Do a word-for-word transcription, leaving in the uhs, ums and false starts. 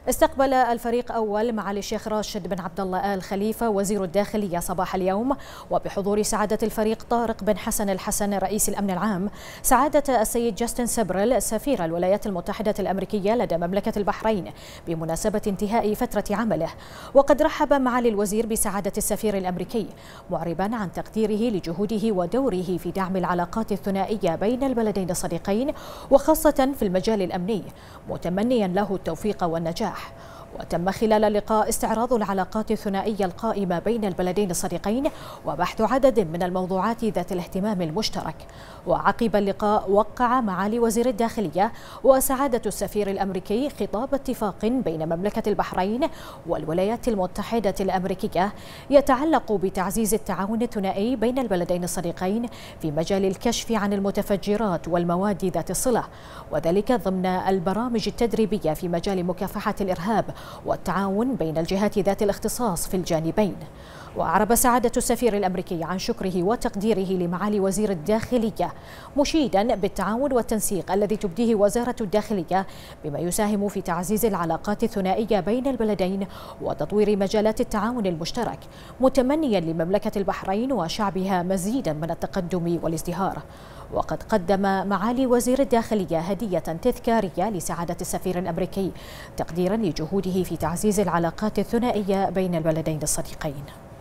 استقبل الفريق أول معالي الشيخ راشد بن عبد الله آل خليفة وزير الداخلية صباح اليوم، وبحضور سعادة الفريق طارق بن حسن الحسن رئيس الأمن العام، سعادة السيد جاستن سبرل سفير الولايات المتحدة الأمريكية لدى مملكة البحرين بمناسبة انتهاء فترة عمله. وقد رحب معالي الوزير بسعادة السفير الأمريكي، معربا عن تقديره لجهوده ودوره في دعم العلاقات الثنائية بين البلدين الصديقين، وخاصة في المجال الأمني، متمنيا له التوفيق والنجاح. وتم خلال اللقاء استعراض العلاقات الثنائية القائمة بين البلدين الصديقين وبحث عدد من الموضوعات ذات الاهتمام المشترك. وعقب اللقاء وقع معالي وزير الداخلية وسعادة السفير الأمريكي خطاب اتفاق بين مملكة البحرين والولايات المتحدة الأمريكية يتعلق بتعزيز التعاون الثنائي بين البلدين الصديقين في مجال الكشف عن المتفجرات والمواد ذات الصلة، وذلك ضمن البرامج التدريبية في مجال مكافحة الإرهاب والتعاون بين الجهات ذات الاختصاص في الجانبين. وأعرب سعادة السفير الأمريكي عن شكره وتقديره لمعالي وزير الداخلية، مشيدا بالتعاون والتنسيق الذي تبديه وزارة الداخلية بما يساهم في تعزيز العلاقات الثنائية بين البلدين وتطوير مجالات التعاون المشترك، متمنيا لمملكة البحرين وشعبها مزيدا من التقدم والازدهار. وقد قدم معالي وزير الداخلية هدية تذكارية لسعادة السفير الأمريكي تقديرا لجهوده في تعزيز العلاقات الثنائية بين البلدين الصديقين.